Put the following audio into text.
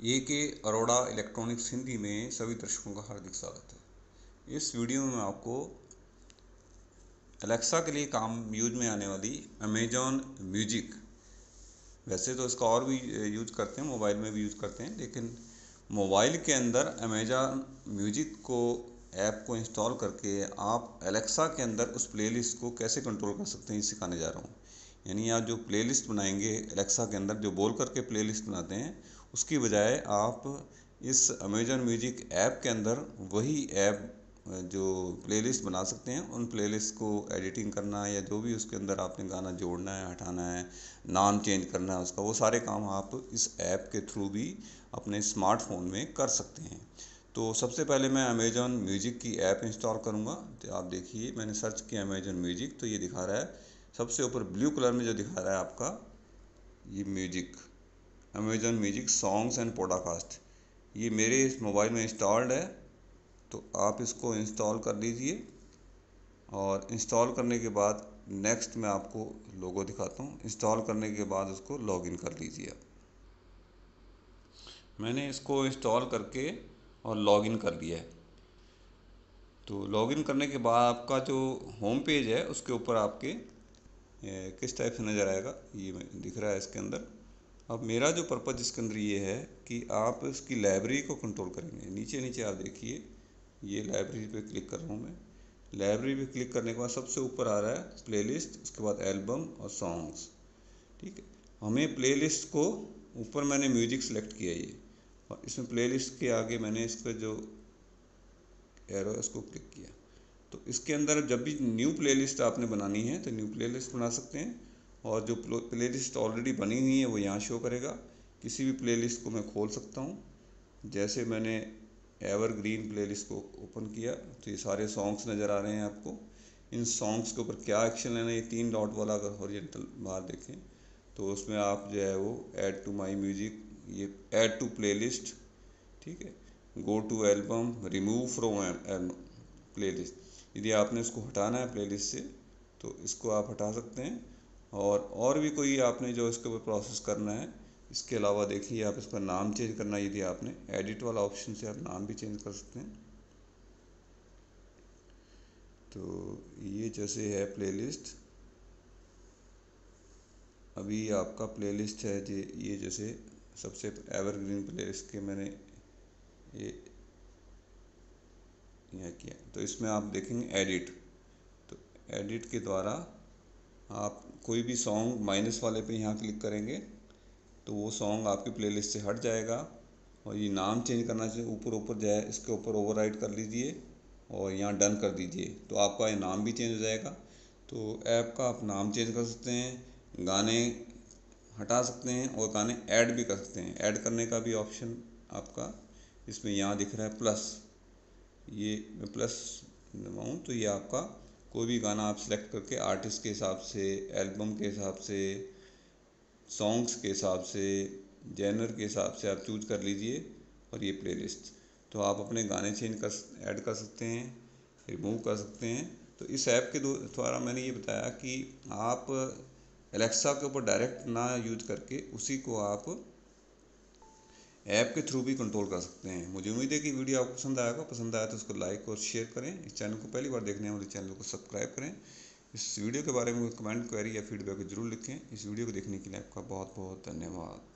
AK Arora electronics Hindi में सभी दर्शकों का हार्दिक स्वागत है। इस वीडियो में मैं आपको एलेक्सा के लिए काम यूज में आने वाली अमेजॉन म्यूजिक, वैसे तो इसका और भी यूज करते हैं, मोबाइल में भी यूज करते हैं, लेकिन मोबाइल के अंदर अमेजॉन म्यूजिक को ऐप को इंस्टॉल करके आप एलेक्सा के अंदर उस प्लेलिस्ट को कैसे कंट्रोल कर सकते हैं, ये सिखाने जा रहा हूँ। यानी आप जो प्लेलिस्ट बनाएंगे एलेक्सा के अंदर, जो बोल करके प्लेलिस्ट बनाते हैं, उसकी बजाय आप इस अमेजॉन म्यूजिक ऐप के अंदर वही ऐप जो प्लेलिस्ट बना सकते हैं, उन प्लेलिस्ट को एडिटिंग करना है या जो भी उसके अंदर आपने गाना जोड़ना है, हटाना है, नाम चेंज करना है उसका, वो सारे काम आप इस ऐप के थ्रू भी अपने स्मार्टफोन में कर सकते हैं। तो सबसे पहले मैं अमेजॉन म्यूजिक की ऐप इंस्टॉल करूँगा। तो आप देखिए, मैंने सर्च किया अमेजॉन म्यूजिक, तो ये दिखा रहा है सबसे ऊपर ब्लू कलर में जो दिखा रहा है आपका, ये music, Amazon music songs and podcast, ये मेरे इस मोबाइल में इंस्टॉल्ड है। तो आप इसको इंस्टॉल कर लीजिए और इंस्टॉल करने के बाद नेक्स्ट मैं आपको लोगो दिखाता हूँ। इंस्टॉल करने के बाद उसको लॉगिन कर लीजिए। मैंने इसको इंस्टॉल करके और लॉगिन कर लिया है। तो लॉगिन करने के बाद आपका जो होम पेज है उसके ऊपर आपके किस टाइप से नज़र आएगा, ये दिख रहा है इसके अंदर। अब मेरा जो पर्पज़ इसके अंदर ये है कि आप इसकी लाइब्रेरी को कंट्रोल करेंगे। नीचे नीचे आप देखिए, ये लाइब्रेरी पे क्लिक कर रहा हूँ मैं। लाइब्रेरी पे क्लिक करने के बाद सबसे ऊपर आ रहा है प्लेलिस्ट, उसके बाद एल्बम और सॉन्ग्स। ठीक है, हमें प्लेलिस्ट को, ऊपर मैंने म्यूजिक सेलेक्ट किया ये, और इसमें प्लेलिस्ट के आगे मैंने इसका जो एरो है उसको क्लिक किया। तो इसके अंदर जब भी न्यू प्लेलिस्ट आपने बनानी है तो न्यू प्लेलिस्ट बना सकते हैं, और जो प्लेलिस्ट ऑलरेडी बनी हुई है वो यहाँ शो करेगा। किसी भी प्लेलिस्ट को मैं खोल सकता हूँ। जैसे मैंने एवरग्रीन प्लेलिस्ट को ओपन किया तो ये सारे सॉन्ग्स नज़र आ रहे हैं आपको। इन सॉन्ग्स के ऊपर क्या एक्शन लेना है, ये 3 डॉट वाला अगर हॉरिजॉन्टल बाहर देखें तो उसमें आप जो है वो ऐड टू माई म्यूजिक, ये ऐड टू प्लेलिस्ट, ठीक है, go to album, remove from playlist. यदि आपने इसको हटाना है प्लेलिस्ट से तो इसको आप हटा सकते हैं। और भी कोई आपने जो इसके ऊपर प्रोसेस करना है, इसके अलावा देखिए आप इसका नाम चेंज करना है, यदि आपने एडिट वाला ऑप्शन से आप नाम भी चेंज कर सकते हैं। तो ये जैसे है प्लेलिस्ट, अभी आपका प्लेलिस्ट है जो ये जैसे सबसे एवरग्रीन प्लेलिस्ट के मैंने ये यहाँ किया। तो इसमें आप देखेंगे एडिट, तो एडिट के द्वारा आप कोई भी सॉन्ग माइनस वाले पे यहाँ क्लिक करेंगे तो वो सॉन्ग आपकी प्लेलिस्ट से हट जाएगा। और ये नाम चेंज करना चाहिए, ऊपर ऊपर जाए, इसके ऊपर ओवरराइड कर लीजिए और यहाँ डन कर दीजिए, तो आपका ये नाम भी चेंज हो जाएगा। तो ऐप का आप नाम चेंज कर सकते हैं, गाने हटा सकते हैं और गाने ऐड भी कर सकते हैं। ऐड करने का भी ऑप्शन आपका इसमें यहाँ दिख रहा है प्लस, ये मैं प्लस दबाऊँ तो ये आपका कोई भी गाना आप सेलेक्ट करके आर्टिस्ट के हिसाब से, एल्बम के हिसाब से, सॉन्ग्स के हिसाब से, जेनर के हिसाब से आप चूज कर लीजिए। और ये प्लेलिस्ट, तो आप अपने गाने चेंज कर, ऐड कर सकते हैं, रिमूव कर सकते हैं। तो इस ऐप के द्वारा मैंने ये बताया कि आप एलेक्सा के ऊपर डायरेक्ट ना यूज करके उसी को आप ऐप के थ्रू भी कंट्रोल कर सकते हैं। मुझे उम्मीद है कि वीडियो आपको पसंद आएगा। पसंद आया तो उसको लाइक और शेयर करें। इस चैनल को पहली बार देखने वाले चैनल को सब्सक्राइब करें। इस वीडियो के बारे में कमेंट, क्वेरी या फीडबैक जरूर लिखें। इस वीडियो को देखने के लिए आपका बहुत बहुत धन्यवाद।